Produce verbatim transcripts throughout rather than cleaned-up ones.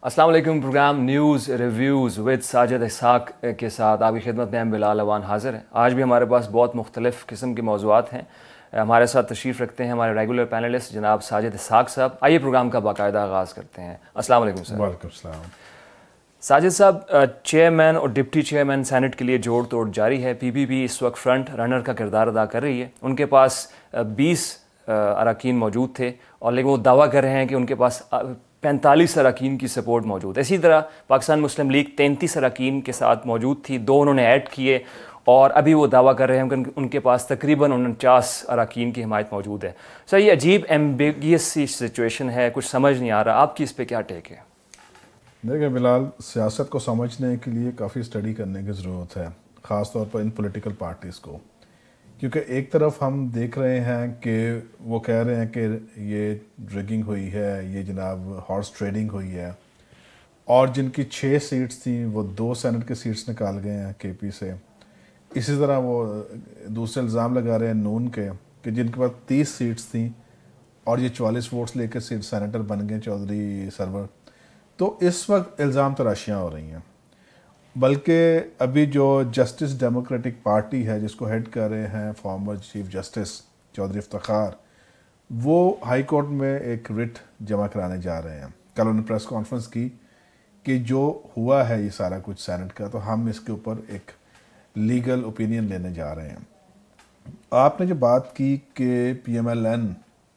अस्सलाम वालेकुम। Program news reviews with Sajid Ishaq के साथ आपकी खिदमत में हम बिलाल अवान हाज़िर हैं। आज भी हमारे पास बहुत मुख्तलिफ़ किस्म के मौज़ूआत हैं। हमारे साथ तशरीफ़ रखते हैं हमारे रेगुलर पैनलिस्ट जनाब साजिद इसहाक साहब। आइए प्रोग्राम का बाकायदा आगाज़ करते हैं। अस्सलाम वालेकुम सर। वालेकुम सलाम। साजिद साहब, चेयरमैन और डिप्टी चेयरमैन सेनेट के लिए जोड़ तोड़ जारी है। पी पी पी इस वक्त फ्रंट रनर का किरदार अदा कर रही है। उनके पास बीस अरकान मौजूद थे और लेकिन वो दावा कर रहे हैं कि उनके पास पैंतालीस अरकान की सपोर्ट मौजूद है। इसी तरह पाकिस्तान मुस्लिम लीग तैंतीस अरकान के साथ मौजूद थी, दो उन्होंने ऐड किए और अभी वो दावा कर रहे हैं कि उनके पास तकरीबन उनचास अरकान की हिमायत मौजूद है। सर, ये अजीब एम्बिगियस सी सिचुएशन है, कुछ समझ नहीं आ रहा। आपकी इस पर क्या टेक है? देखिए बिलाल, सियासत को समझने के लिए काफ़ी स्टडी करने की ज़रूरत है, ख़ास तौर पर इन पॉलिटिकल पार्टीज़ को, क्योंकि एक तरफ हम देख रहे हैं कि वो कह रहे हैं कि ये ड्रिगिंग हुई है, ये जनाब हॉर्स ट्रेडिंग हुई है, और जिनकी छः सीट्स थी वो दो सेनेट की सीट्स निकाल गए हैं के पी से। इसी तरह वो दूसरे इल्ज़ाम लगा रहे हैं नून के कि जिनके पास तीस सीट्स थी और ये चवालीस वोट्स लेकर सीट सेनेटर बन गए चौधरी सरवर। तो इस वक्त इल्ज़ाम तराशियाँ हो रही हैं, बल्कि अभी जो जस्टिस डेमोक्रेटिक पार्टी है जिसको हेड कर रहे हैं former chief justice Chaudhry Iftikhar, वो हाई कोर्ट में एक रिट जमा कराने जा रहे हैं। कल उन्होंने प्रेस कॉन्फ्रेंस की कि जो हुआ है ये सारा कुछ सेनेट का, तो हम इसके ऊपर एक लीगल ओपिनियन लेने जा रहे हैं। आपने जो बात की कि पी एम एल एन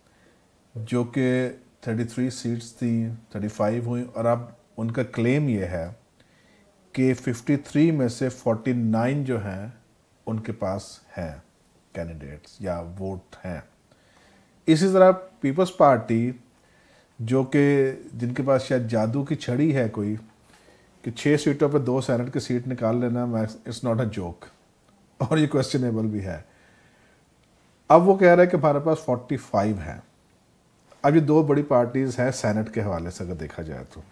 जो कि तैंतीस सीट्स थी पैंतीस हुई, और अब उनका क्लेम ये है कि तिरेपन में से उनचास जो हैं उनके पास हैं कैंडिडेट्स या वोट हैं। इसी तरह पीपल्स पार्टी जो कि जिनके पास शायद जादू की छड़ी है कोई, कि छः सीटों पर दो सेनेट की सीट निकाल लेना, इट्स नॉट अ जोक, और ये क्वेश्चनेबल भी है। अब वो कह रहे हैं कि हमारे पास पैंतालीस हैं। अब ये दो बड़ी पार्टीज़ हैं सेनेट के हवाले से अगर देखा जाए तो,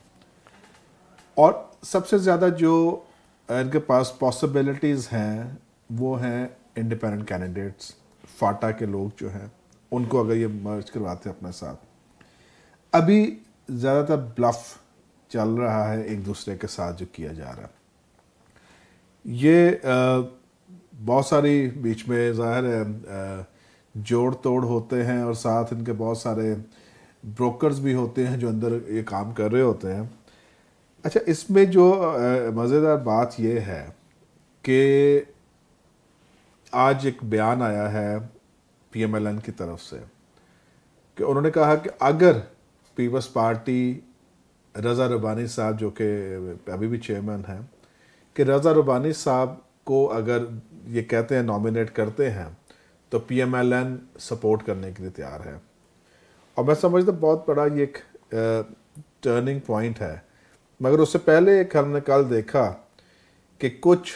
और सबसे ज़्यादा जो इनके पास पॉसिबिलिटीज़ हैं वो हैं इंडिपेंडेंट कैंडिडेट्स, फाटा के लोग जो हैं उनको अगर ये मर्ज करवाते हैं अपने साथ। अभी ज़्यादातर ब्लफ चल रहा है एक दूसरे के साथ जो किया जा रहा है। ये आ, बहुत सारी बीच में ज़ाहिर है जोड़ तोड़ होते हैं, और साथ इनके बहुत सारे ब्रोकर्स भी होते हैं जो अंदर ये काम कर रहे होते हैं। अच्छा, इसमें जो मज़ेदार बात ये है कि आज एक बयान आया है पी एम एल एन की तरफ से कि उन्होंने कहा कि अगर पीपल्स पार्टी रज़ा रब्बानी साहब जो कि अभी भी चेयरमैन हैं, कि रज़ा रब्बानी साहब को अगर ये कहते हैं नॉमिनेट करते हैं तो P M L N support करने के लिए तैयार है। और मैं समझता बहुत बड़ा ये एक टर्निंग पॉइंट है। मगर उससे पहले एक हमने कल देखा कि कुछ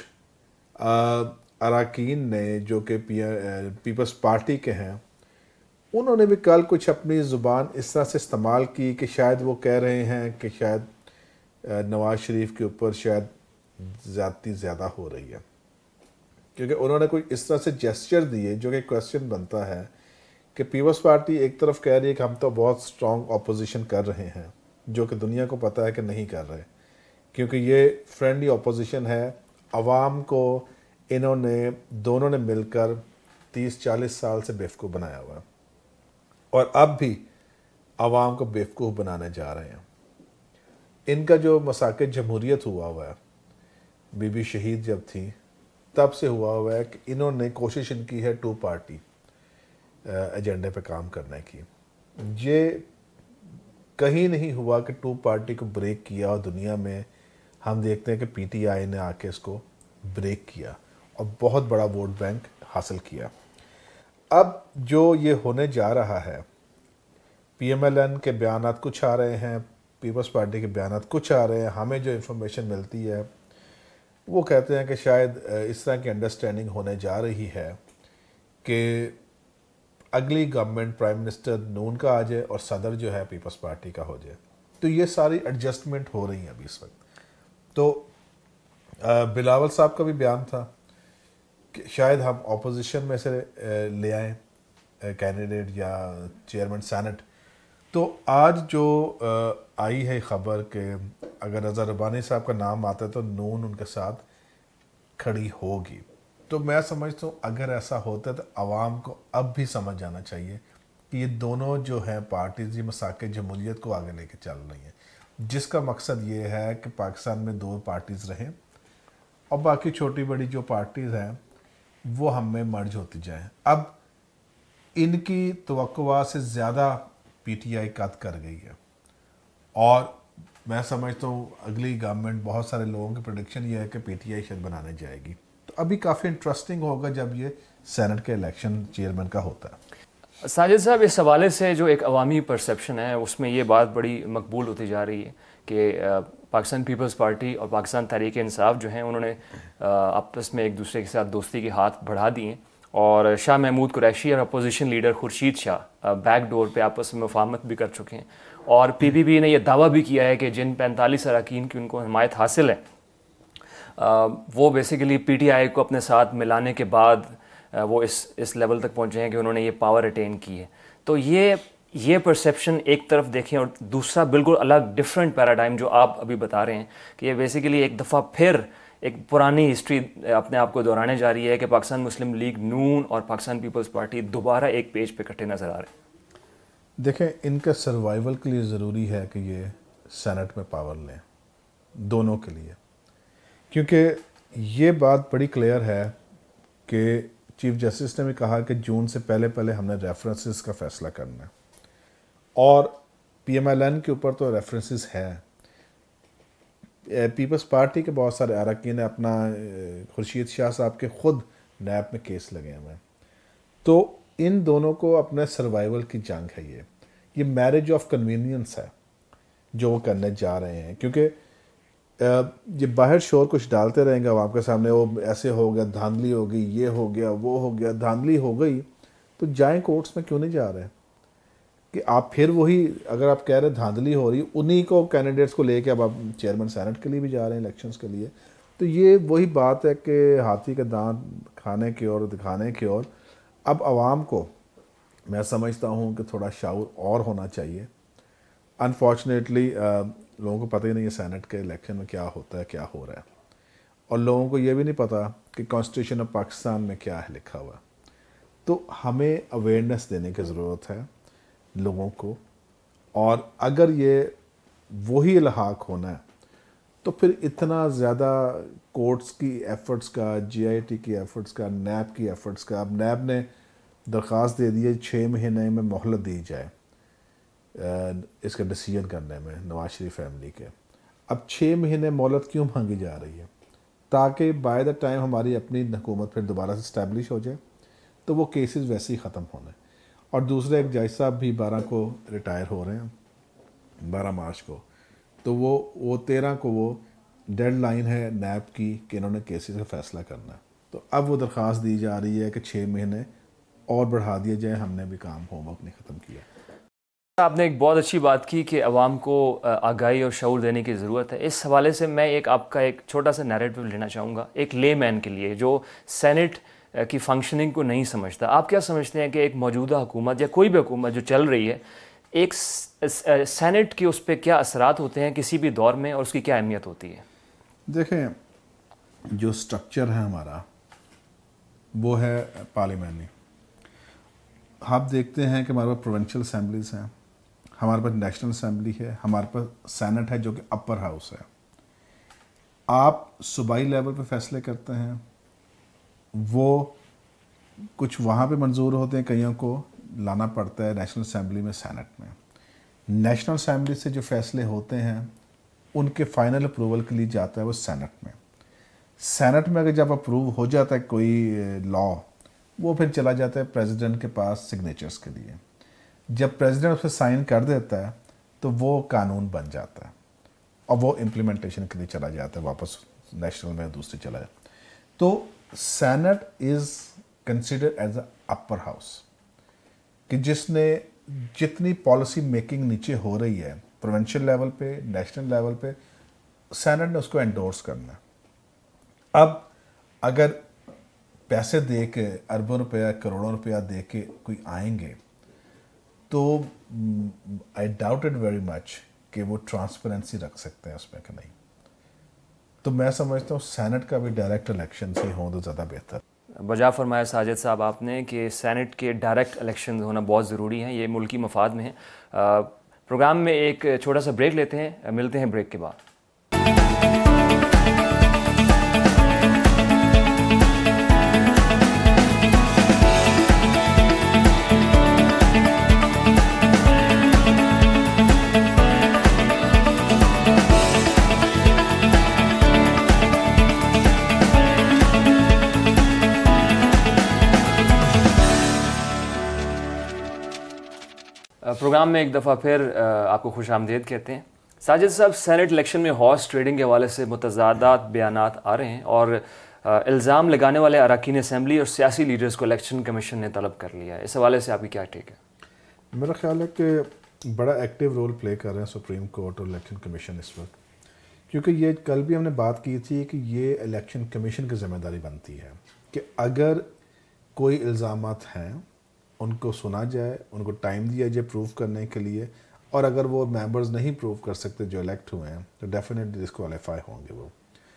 अरकान ने जो कि पीपल्स पार्टी के हैं, उन्होंने भी कल कुछ अपनी ज़ुबान इस तरह से इस्तेमाल की कि शायद वो कह रहे हैं कि शायद नवाज़ शरीफ के ऊपर शायद ज़्यादती ज़्यादा हो रही है, क्योंकि उन्होंने कोई इस तरह से जेस्चर दिए जो कि क्वेश्चन बनता है कि पीपल्स पार्टी एक तरफ कह रही है कि हम तो बहुत स्ट्रॉन्ग अपोजिशन कर रहे हैं, जो कि दुनिया को पता है कि नहीं कर रहे, क्योंकि ये फ्रेंडली अपोजिशन है। अवाम को इन्होंने दोनों ने मिलकर तीस चालीस साल से बेवकूफ़ बनाया हुआ है, और अब भी अवाम को बेवकूफ़ बनाने जा रहे हैं। इनका जो मसाक़े जमहूरियत हुआ हुआ है, बीबी शहीद जब थी तब से हुआ हुआ है कि इन्होंने कोशिश इनकी है टू पार्टी एजेंडे पे काम करने की। ये कहीं नहीं हुआ कि टू पार्टी को ब्रेक किया, और दुनिया में हम देखते हैं कि पी टी आई ने आके इसको ब्रेक किया और बहुत बड़ा वोट बैंक हासिल किया। अब जो ये होने जा रहा है, पी एम एल एन के बयानात कुछ आ रहे हैं, पीपल्स पार्टी के बयानात कुछ आ रहे हैं। हमें जो इन्फॉर्मेशन मिलती है वो कहते हैं कि शायद इस तरह की अंडरस्टैंडिंग होने जा रही है कि अगली गवर्नमेंट प्राइम मिनिस्टर नून का आ जाए और सदर जो है पीपल्स पार्टी का हो जाए। तो ये सारी एडजस्टमेंट हो रही है अभी इस वक्त। तो बिलावल साहब का भी बयान था कि शायद हम अपोजिशन में से ले आएँ कैंडिडेट या चेयरमैन सेनेट, तो आज जो आ, आई है ख़बर कि अगर रज़ा रब्बानी साहब का नाम आता है तो नून उनके साथ खड़ी होगी, तो मैं समझता हूँ अगर ऐसा होता है तो आवाम को अब भी समझ जाना चाहिए कि ये दोनों जो हैं पार्टीज ये मसाके जमहूरियत को आगे लेके चल रही हैं, जिसका मकसद ये है कि पाकिस्तान में दो पार्टीज़ रहें और बाकी छोटी बड़ी जो पार्टीज़ हैं वो हम में मर्ज होती जाएं। अब इनकी तवक्कुआ से ज़्यादा पीटीआई कद कर गई है और मैं समझता हूँ अगली गवर्नमेंट, बहुत सारे लोगों की प्रेडिक्शन ये है कि पीटीआई शायद बनाने जाएगी। तो अभी काफ़ी इंटरेस्टिंग होगा जब ये सेनेट के इलेक्शन चेयरमैन का होता है। साजिद साहब, इस हवाले से जो एक अवामी परसेप्शन है उसमें ये बात बड़ी मकबूल होती जा रही है कि पाकिस्तान पीपल्स पार्टी और पाकिस्तान तहरीक इंसाफ जो हैं उन्होंने आपस में एक दूसरे के साथ दोस्ती के हाथ बढ़ा दिए और शाह महमूद कुरैशी और opposition leader Khursheed Shah back door पे आपस में मुफाहमत भी कर चुके हैं और पीपीपी ने यह दावा भी किया है कि जिन पैंतालीस अरकान की उनको हिमायत हासिल है वो बेसिकली पीटीआई को अपने साथ मिलाने के बाद वो इस इस लेवल तक पहुँचे हैं कि उन्होंने ये पावर अटेन की है। तो ये ये परसेप्शन एक तरफ देखें और दूसरा बिल्कुल अलग डिफरेंट पैराडाइम जो आप अभी बता रहे हैं कि ये बेसिकली एक दफ़ा फिर एक पुरानी हिस्ट्री अपने आप को दोहराने जा रही है कि पाकिस्तान मुस्लिम लीग नून और पाकिस्तान पीपल्स पार्टी दोबारा एक पेज पे इकट्ठे नज़र आ रहे हैं। देखें, इनका सर्वाइवल के लिए ज़रूरी है कि ये सेनेट में पावर लें, दोनों के लिए, क्योंकि ये बात बड़ी क्लियर है कि चीफ जस्टिस ने भी कहा कि जून से पहले पहले हमने रेफरेंसेस का फ़ैसला करना है और पीएमएलएन के ऊपर तो रेफरेंसेस है। पीपल्स पार्टी के बहुत सारे अरकान अपना खुर्शीद शाह साहब के ख़ुद नैब में केस लगे हुए हैं। तो इन दोनों को अपने सर्वाइवल की जंग है। ये ये मैरिज ऑफ कन्वीनियंस है जो वो करने जा रहे हैं, क्योंकि ये बाहर शोर कुछ डालते रहेंगे अब आपके सामने, वो ऐसे हो गया, धांधली हो गई, ये हो गया, वो हो गया, धांधली हो गई, तो जाएं कोर्ट्स में क्यों नहीं जा रहे कि आप फिर वही, अगर आप कह रहे धांधली हो रही, उन्हीं को कैंडिडेट्स को लेके अब आप चेयरमैन सेनेट के लिए भी जा रहे हैं इलेक्शंस के लिए। तो ये वही बात है कि हाथी के दांत खाने की ओर, दिखाने की ओर। अब आवाम को मैं समझता हूँ कि थोड़ा शाऊर और होना चाहिए। अनफॉर्चुनेटली लोगों को पता ही नहीं है सेनेट के इलेक्शन में क्या होता है, क्या हो रहा है, और लोगों को ये भी नहीं पता कि कॉन्स्टिट्यूशन ऑफ पाकिस्तान में क्या है लिखा हुआ। तो हमें अवेयरनेस देने की ज़रूरत है लोगों को, और अगर ये वही इल्हाक होना है तो फिर इतना ज़्यादा कोर्ट्स की एफ़र्ट्स का, जीआईटी की एफ़र्ट्स का, नैब की एफ़र्ट्स का, अब नैब ने दरख्वास्त दे दी है छः महीने में मोहलत दी जाए इसका डिसीजन करने में नवाज शरीफ फैमिली के। अब छः महीने मोहलत क्यों मांगी जा रही है? ताकि बाय द टाइम हमारी अपनी हुकूमत फिर दोबारा से इस्टेब्लिश हो जाए तो वो केसेस वैसे ही ख़त्म होने। और दूसरे एक जज साहब भी बारह को रिटायर हो रहे हैं, बारह मार्च को, तो वो वो तेरह को वो डेड लाइन है नैब की कि इन्होंने केसेस का फ़ैसला करना है। तो अब वो दरख्वास्त दी जा रही है कि छः महीने और बढ़ा दिए जाए, हमने भी काम होमवर्क नहीं ख़त्म किया। आपने एक बहुत अच्छी बात की कि अवाम को आगाही और शऊर देने की ज़रूरत है। इस हवाले से मैं एक आपका एक छोटा सा नैरेटिव लेना चाहूँगा एक लेमैन के लिए जो सेनेट की फंक्शनिंग को नहीं समझता। आप क्या समझते हैं कि एक मौजूदा हुकूमत या कोई भी हुकूमत जो चल रही है, एक सेनेट के उस पर क्या असरात होते हैं किसी भी दौर में और उसकी क्या अहमियत होती है? देखें, जो स्ट्रक्चर है हमारा वो है पार्लियामेंट्री। आप देखते हैं कि हमारे पास प्रोविंशियल असम्बलीज़ हैं, हमारे पास नेशनल असम्बली है, हमारे पास सेनेट है जो कि अपर हाउस है। आप सूबाई लेवल पे फैसले करते हैं, वो कुछ वहाँ पे मंजूर होते हैं, कईयों को लाना पड़ता है नेशनल असम्बली में, सेनेट में। नेशनल असम्बली से जो फैसले होते हैं उनके फाइनल अप्रूवल के लिए जाता है वो सेनेट में। सेनेट में अगर जब अप्रूव हो जाता है कोई लॉ, वो फिर चला जाता है प्रेसिडेंट के पास सिग्नेचर्स के लिए। जब प्रेसिडेंट उसे साइन कर देता है तो वो कानून बन जाता है और वो इम्प्लीमेंटेशन के लिए चला जाता है, वापस नेशनल में दूसरी चला जाता है। तो senate is considered as a upper house कि जिसने जितनी पॉलिसी मेकिंग नीचे हो रही है प्रोविंशियल लेवल पे, नेशनल लेवल पे, सेनेट ने उसको एंडोर्स करना है। अब अगर पैसे दे के, अरबों रुपया, करोड़ों रुपया दे के कोई आएंगे तो आई डाउटेड वेरी मच कि वो ट्रांसपेरेंसी रख सकते हैं उसमें कि नहीं। तो मैं समझता हूँ सेनेट का भी डायरेक्ट इलेक्शन से हो तो ज़्यादा बेहतर। बजा फरमाया साजिद साहब आपने कि सेनेट के डायरेक्ट इलेक्शन होना बहुत ज़रूरी है, ये मुल्की मफाद में है। प्रोग्राम में एक छोटा सा ब्रेक लेते हैं, मिलते हैं ब्रेक के बाद। प्रोग्राम में एक दफ़ा फिर आपको खुश आमदीद कहते हैं। साजिद साहब, सेनेट इलेक्शन में हॉर्स ट्रेडिंग के हवाले से मुतज़ादात बयानात आ रहे हैं और इल्ज़ाम लगाने वाले अरकान असम्बली और सियासी लीडर्स को इलेक्शन कमीशन ने तलब कर लिया है। इस हवाले से आपकी क्या टेक है? मेरा ख्याल है कि बड़ा एक्टिव रोल प्ले कर रहे हैं सुप्रीम कोर्ट और इलेक्शन कमीशन इस वक्त, क्योंकि ये कल भी हमने बात की थी कि ये इलेक्शन कमीशन की ज़िम्मेदारी बनती है कि अगर कोई इल्ज़ामात हैं उनको सुना जाए, उनको टाइम दिया जाए प्रूव करने के लिए, और अगर वो मेंबर्स नहीं प्रूव कर सकते जो इलेक्ट हुए हैं तो डेफिनेटली डिस्क्वालीफाई होंगे वो।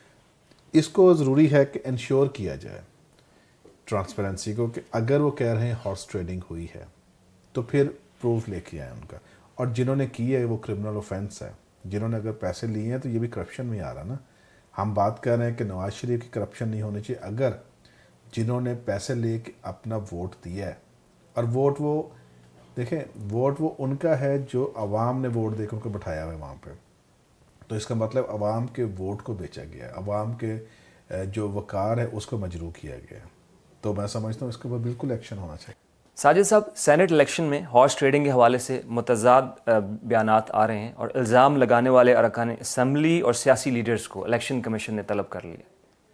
इसको ज़रूरी है कि इंश्योर किया जाए ट्रांसपेरेंसी को कि अगर वो कह रहे हैं हॉर्स ट्रेडिंग हुई है तो फिर प्रूफ लेके आए उनका, और जिन्होंने की है वो क्रिमिनल ऑफेंस है। जिन्होंने अगर पैसे लिए हैं तो ये भी करप्शन में आ रहा ना। हम बात कर रहे हैं कि नवाज शरीफ की करप्शन नहीं होनी चाहिए। अगर जिन्होंने पैसे ले के अपना वोट दिया है, और वोट वो देखें, वोट वो उनका है जो अवाम ने वोट देकर उनको बैठाया हुआ है वहाँ पे, तो इसका मतलब अवाम के वोट को बेचा गया है, अवाम के जो वकार है उसको मजरू किया गया है। तो मैं समझता हूँ इसके ऊपर बिल्कुल एक्शन होना चाहिए। साजिद साहब, सेनेट इलेक्शन में हॉर्स ट्रेडिंग के हवाले से मुतज़ाद बयानात आ रहे हैं और इल्ज़ाम लगाने वाले अरकान असम्बली और सियासी लीडर्स को इलेक्शन कमीशन ने तलब कर लिया।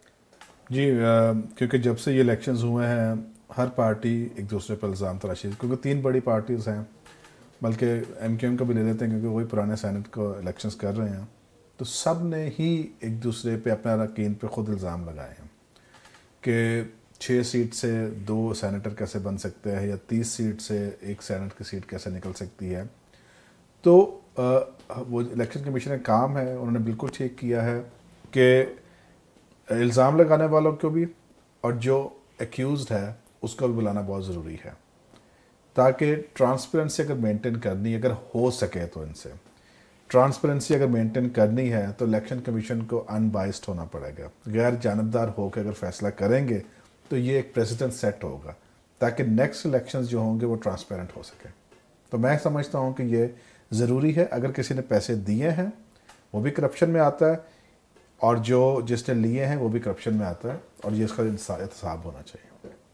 जी, क्योंकि जब से ये इलेक्शंस हुए हैं हर पार्टी एक दूसरे पर इल्ज़ाम तराशी, क्योंकि तीन बड़ी पार्टीज़ हैं, बल्कि एम क्यू एम का भी ले लेते हैं क्योंकि वही पुराने सेनेट को इलेक्शंस कर रहे हैं, तो सब ने ही एक दूसरे पे अपने अरकान पे ख़ुद इल्ज़ाम लगाए हैं कि छः सीट से दो सेनेटर कैसे बन सकते हैं या तीस सीट से एक सेनेट की सीट कैसे निकल सकती है। तो आ, वो इलेक्शन कमीशन का काम है, उन्होंने बिल्कुल ठीक किया है कि इल्ज़ाम लगाने वालों को भी और जो एक्यूज़ड है उसको भी बुलाना बहुत ज़रूरी है, ताकि ट्रांसपेरेंसी अगर मेंटेन करनी, अगर हो सके तो इनसे ट्रांसपेरेंसी अगर मेंटेन करनी है तो इलेक्शन कमीशन को अनबाइस्ड होना पड़ेगा, गैर जानबदार होकर अगर फैसला करेंगे तो ये एक प्रेसिडेंट सेट होगा ताकि नेक्स्ट इलेक्शंस जो होंगे वो ट्रांसपेरेंट हो सके। तो मैं समझता हूँ कि ये ज़रूरी है। अगर किसी ने पैसे दिए हैं वो भी करप्शन में आता है, और जो जिसने लिए हैं वो भी करप्शन में आता है, और ये इसका एहतसाब होना चाहिए।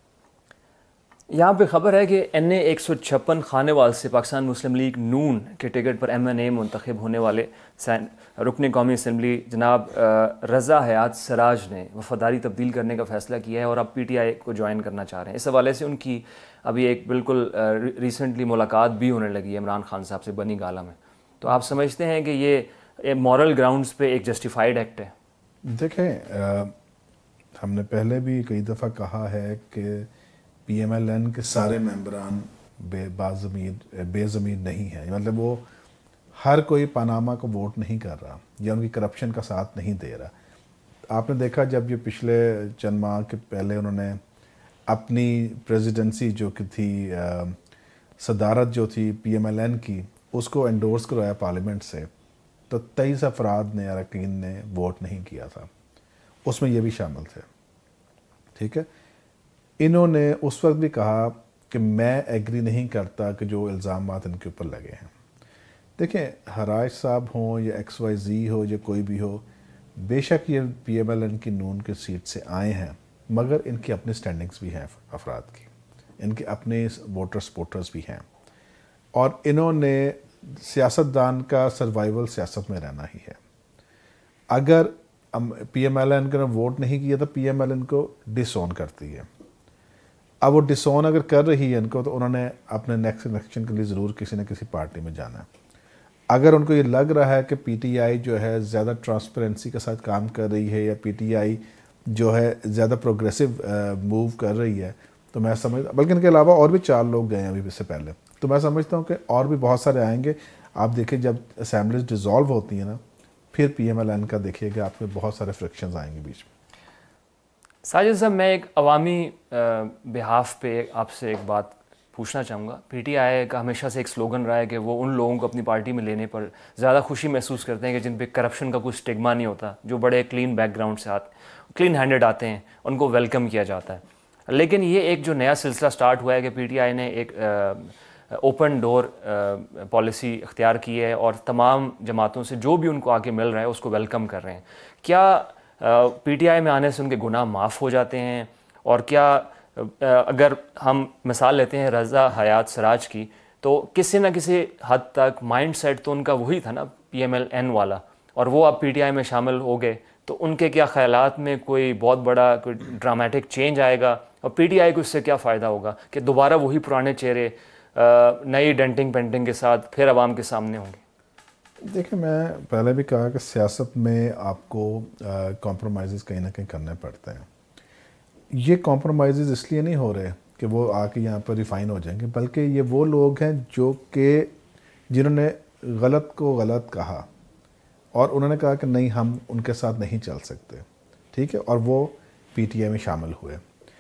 यहाँ पे ख़बर है कि एन ए एक सौ छप्पन खानेवाल से पाकिस्तान मुस्लिम लीग नून के टिकट पर एम एन ए मुंतखब होने वाले रुकन कौमी असम्बली जनाब रज़ा हयात सराज ने वफादारी तब्दील करने का फ़ैसला किया है और अब पी टी आई को ज्वाइन करना चाह रहे हैं। इस हवाले से उनकी अभी एक बिल्कुल रिसेंटली मुलाकात भी होने लगी है इमरान खान साहब से बनी गाला में। तो आप समझते हैं कि ये मॉरल ग्राउंड्स पे एक जस्टिफाइड एक्ट है? देखें, हमने पहले भी कई दफ़ा कहा है कि पी एम एल एन के सारे मेंबरान बेबाज़मीर बेज़मीर नहीं है, मतलब वो हर कोई पनामा को वोट नहीं कर रहा या उनकी करप्शन का साथ नहीं दे रहा। आपने देखा जब ये पिछले चंद माह के पहले उन्होंने अपनी प्रेसिडेंसी जो कि थी आ, सदारत जो थी पी एम एल एन की, उसको एंडोर्स करवाया पार्लियामेंट से, तो तेईस अफराद ने अरकान ने वोट नहीं किया था, उसमें ये भी शामिल थे। ठीक है, इन्होंने उस वक्त भी कहा कि मैं एग्री नहीं करता कि जो इल्ज़ामात इनके ऊपर लगे हैं। देखें, हराज साहब हों या एक्स वाई जी हो या कोई भी हो, बेशक ये पी एम एल एन की नून के सीट से आए हैं, मगर इनकी अपनी स्टैंडिंग्स भी हैं अफराद की, इनके अपने वोटर सपोर्टर्स भी हैं, और इन्होंने सियासतदान का सर्वाइवल सियासत में रहना ही है। अगर पी एम एल एन को वोट नहीं किया तो पी एम एल एन को डिसोन करती है। अब वो डिसोन अगर कर रही है इनको, तो उन्होंने अपने नेक्स्ट इलेक्शन के लिए ज़रूर किसी न किसी पार्टी में जाना है। अगर उनको ये लग रहा है कि पी टी आई जो है ज़्यादा ट्रांसपेरेंसी के साथ काम कर रही है या पी टी आई जो है ज़्यादा प्रोग्रेसिव मूव कर रही है, तो मैं समझ, बल्कि इनके अलावा और भी चार लोग गए हैं अभी इससे पहले, तो मैं समझता हूँ कि और भी बहुत सारे आएंगे। आप देखिए जब असेंबलीज डिज़ोल्व होती हैं ना, फिर पी एम एल एन का देखिएगा आपके बहुत सारे फ्रिक्शंस आएंगे बीच में। साजिद साहब, मैं एक अवामी बिहाफ पे आपसे एक बात पूछना चाहूँगा। पी टी आई का हमेशा से एक स्लोगन रहा है कि वो उन लोगों को अपनी पार्टी में लेने पर ज़्यादा खुशी महसूस करते हैं कि जिन पे करप्शन का कुछ स्टिग्मा नहीं होता, जो बड़े क्लीन बैकग्राउंड से आते, क्लीन हैंडेड आते हैं, उनको वेलकम किया जाता है। लेकिन ये एक जो नया सिलसिला स्टार्ट हुआ है कि पी टी आई ने एक ओपन डोर पॉलिसी इख्तियार की है और तमाम जमातों से जो भी उनको आके मिल रहा है उसको वेलकम कर रहे हैं। क्या पी टी आई में आने से उनके गुनाह माफ़ हो जाते हैं? और क्या अगर हम मिसाल लेते हैं रज़ा हयात सिराज की, तो किसी न किसी हद तक माइंड सेट तो उनका वही था ना, पी एम एल एन वाला, और वो अब पी टी आई में शामिल हो गए, तो उनके क्या ख्यालात में कोई बहुत बड़ा कोई ड्रामेटिक चेंज आएगा? और पी टी आई को इससे क्या फ़ायदा होगा कि दोबारा वही पुराने चेहरे नई डेंटिंग पेंटिंग के साथ फिर आवाम के सामने होंगे? देखिए, मैं पहले भी कहा कि सियासत में आपको कॉम्प्रोमाइज़ कहीं ना कहीं करने पड़ते हैं। ये कॉम्प्रोमाइज़ इसलिए नहीं हो रहे कि वो आके यहाँ पर रिफ़ाइन हो जाएंगे, बल्कि ये वो लोग हैं जो कि जिन्होंने गलत को गलत कहा और उन्होंने कहा कि नहीं, हम उनके साथ नहीं चल सकते, ठीक है, और वो पी टी आई में शामिल हुए।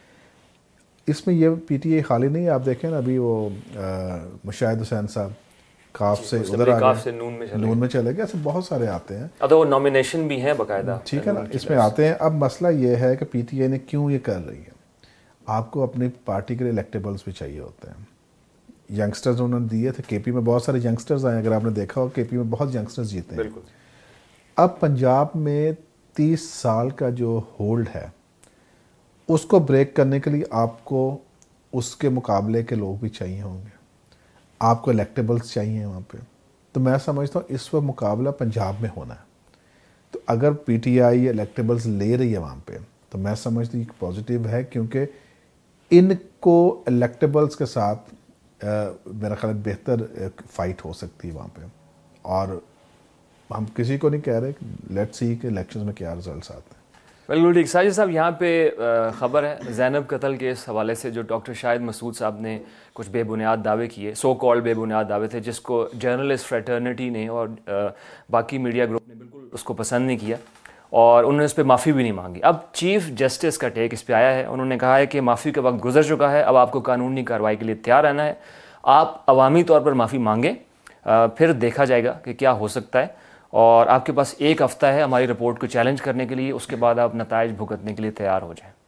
इसमें ये पी टी आई खाली नहीं है। आप देखें ना, अभी वो मुशाहिद हुसैन साहब काफ से उधर आ गए, से नून में चले नून में चले गए। ऐसे बहुत सारे आते हैं। अब तो वो नॉमिनेशन भी है बाकायदा, ठीक है ना, इसमें आते हैं। अब मसला ये है कि पी टी आई ने क्यों ये कर रही है। आपको अपनी पार्टी के लिए इलेक्टेबल्स भी चाहिए होते हैं। यंगस्टर्स उन्होंने दिए थे, के पी में बहुत सारे यंगस्टर्स आए, अगर आपने देखा हो के पी में बहुत यंगस्टर्स जीते हैं। अब पंजाब में तीस साल का जो होल्ड है उसको ब्रेक करने के लिए आपको उसके मुकाबले के लोग भी चाहिए होंगे, आपको इलेक्टेबल्स चाहिए वहाँ पे। तो मैं समझता हूँ इस वक्त मुकाबला पंजाब में होना है। तो अगर पी टी आई इलेक्टेबल्स ले रही है वहाँ पे, तो मैं समझता हूँ पॉजिटिव है, क्योंकि इनको इलेक्टेबल्स के साथ आ, मेरा ख्याल बेहतर फाइट हो सकती है वहाँ पे। और हम किसी को नहीं कह रहे, लेट्स सी कि इलेक्शन में क्या रिजल्ट आते हैं। बिल्कुल ठीक। साजिद साहब, यहाँ पे ख़बर है ज़ैनब कत्ल के इस हवाले से जो डॉक्टर शाहिद मसूद साहब ने कुछ बेबुनियाद दावे किए, सो कॉल्ड बेबुनियाद दावे थे, जिसको जर्नलिस्ट फ्रेटर्निटी ने और बाकी मीडिया ग्रुप ने बिल्कुल उसको पसंद नहीं किया और उन्होंने इस पर माफ़ी भी नहीं मांगी। अब चीफ़ जस्टिस का टेक इस पर आया है। उन्होंने कहा है कि माफ़ी का वक्त गुजर चुका है, अब आपको कानूनी कार्रवाई के लिए तैयार रहना है। आप अवामी तौर पर माफ़ी मांगें, फिर देखा जाएगा कि क्या हो सकता है। और आपके पास एक हफ़्ता है हमारी रिपोर्ट को चैलेंज करने के लिए, उसके बाद आप नताइज भुगतने के लिए तैयार हो जाएं।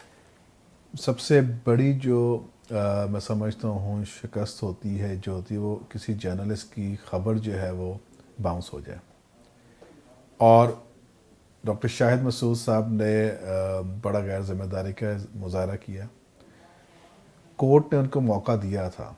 सबसे बड़ी जो आ, मैं समझता हूँ शिकस्त होती है जो होती है, वो किसी जर्नलिस्ट की खबर जो है वो बाउंस हो जाए। और डॉक्टर शाहिद मसूद साहब ने आ, बड़ा गैर जिम्मेदारी का मुजाहरा किया। कोर्ट ने उनको मौका दिया था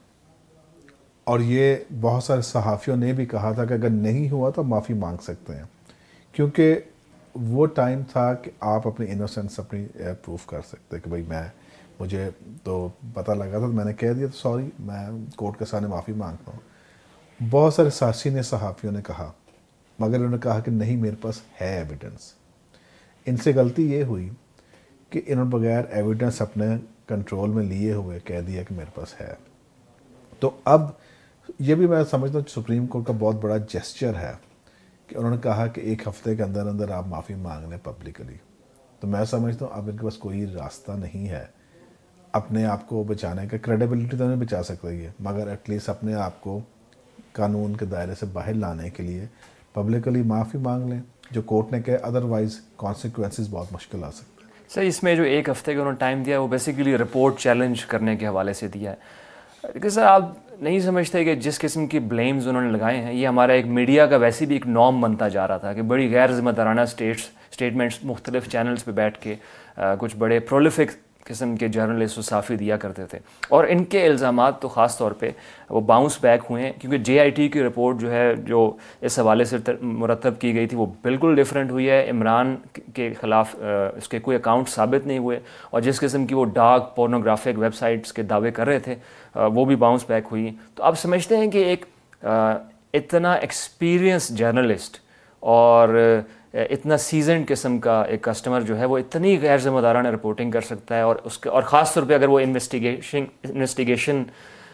और ये बहुत सारे सहाफ़ियों ने भी कहा था कि अगर नहीं हुआ तो माफ़ी मांग सकते हैं, क्योंकि वो टाइम था कि आप अपनी इनोसेंस अपनी प्रूफ कर सकते कि भाई मैं मुझे तो पता लगा था, तो मैंने कह दिया, तो सॉरी, मैं कोर्ट के सामने माफ़ी मांगता हूँ। बहुत सारे साथी ने सहाफ़ियों ने कहा, मगर उन्होंने कहा कि नहीं, मेरे पास है एविडेंस। इनसे गलती ये हुई कि इन्होंने बगैर एविडेंस अपने कंट्रोल में लिए हुए कह दिया कि मेरे पास है। तो अब ये भी मैं समझता हूँ सुप्रीम कोर्ट का बहुत बड़ा जेस्चर है कि उन्होंने कहा कि एक हफ्ते के अंदर अंदर आप माफ़ी मांग लें पब्लिकली। तो मैं समझता हूँ अब इनके पास कोई रास्ता नहीं है अपने आप को बचाने का। क्रेडिबिलिटी तो नहीं बचा सकती है, मगर एटलीस्ट अपने आप को कानून के दायरे से बाहर लाने के लिए पब्लिकली माफ़ी मांग लें, जो कोर्ट ने कहा। अदरवाइज़ कॉन्सिक्वेंसेस बहुत मुश्किल आ सकते हैं। सर, इसमें जो एक हफ़्ते का उन्होंने टाइम दिया है वो बेसिकली रिपोर्ट चैलेंज करने के हवाले से दिया है। लेकिन सर, आप नहीं समझते कि जिस किस्म की ब्लेम्स उन्होंने लगाए हैं, ये हमारा एक मीडिया का वैसे भी एक नॉर्म बनता जा रहा था कि बड़ी गैर ज़िम्मेदाराना स्टेट्स स्टेटमेंट्स मुख्तलिफ चैनल्स पे बैठ के आ, कुछ बड़े प्रोलिफिक किस्म के जर्नलिस्ट और साफ़ी दिया करते थे। और इनके इल्ज़ामात तो ख़ास तौर पे वो बाउंस बैक हुए हैं, क्योंकि जे आई टी की रिपोर्ट जो है जो इस हवाले से मुरतब की गई थी वो बिल्कुल डिफरेंट हुई है। इमरान के ख़िलाफ़ उसके कोई अकाउंट साबित नहीं हुए और जिस किस्म की वो डार्क पोर्नोग्राफिक वेबसाइट्स के दावे कर रहे थे वो भी बाउंस बैक हुई। तो आप समझते हैं कि एक इतना एक्सपीरियंस जर्नलिस्ट और इतना सीजन किस्म का एक कस्टमर जो है वो इतनी गैर जिम्मेदाराना रिपोर्टिंग कर सकता है, और उसके और ख़ास तौर पे अगर वो इन्वेस्टिगेशन इन्वेस्टिगेशन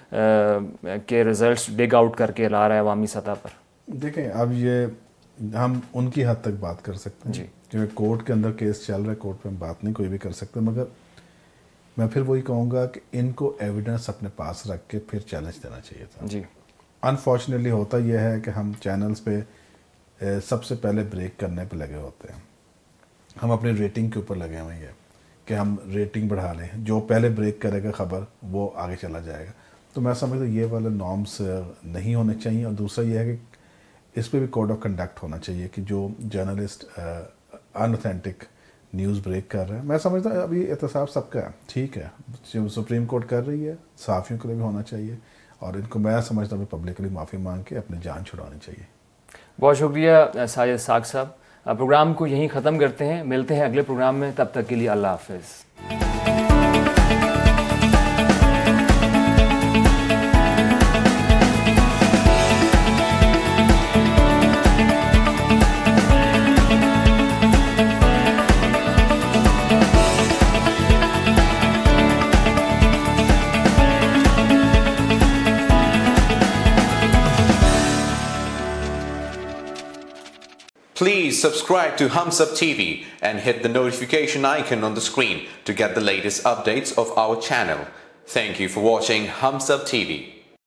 के रिजल्ट्स डिग आउट करके ला रहा है अवामी सतह पर? देखें, अब ये हम उनकी हद तक बात कर सकते हैं जी, क्योंकि कोर्ट के अंदर केस चल रहा है, कोर्ट में बात नहीं कोई भी कर सकते, मगर मैं फिर वही कहूँगा कि इनको एविडेंस अपने पास रख के फिर चैलेंज देना चाहिए था जी। अनफॉर्चुनेटली होता यह है कि हम चैनल्स पे सबसे पहले ब्रेक करने पे लगे होते हैं, हम अपनी रेटिंग के ऊपर लगे हुए हैं कि हम रेटिंग बढ़ा लें, जो पहले ब्रेक करेगा ख़बर वो आगे चला जाएगा। तो मैं समझता हूँ ये वाले नॉर्म्स नहीं होने चाहिए। और दूसरा ये है कि इस पर भी कोड ऑफ कंडक्ट होना चाहिए कि जो जर्नलिस्ट अनऑथेंटिक न्यूज़ ब्रेक कर रहे हैं, मैं समझता हूँ अभी एहतसाब सबका है, ठीक है, जो सुप्रीम कोर्ट कर रही है सहाफ़ियों के लिए भी होना चाहिए, और इनको मैं समझता हूँ पब्लिकली माफ़ी मांग के अपनी जान छुड़ानी चाहिए। बहुत शुक्रिया साजिद साग साहब। प्रोग्राम को यहीं ख़त्म करते हैं, मिलते हैं अगले प्रोग्राम में, तब तक के लिए अल्लाह हाफ़िज़। Please subscribe to Humsup T V and hit the notification icon on the screen to get the latest updates of our channel. Thank you for watching Humsup T V.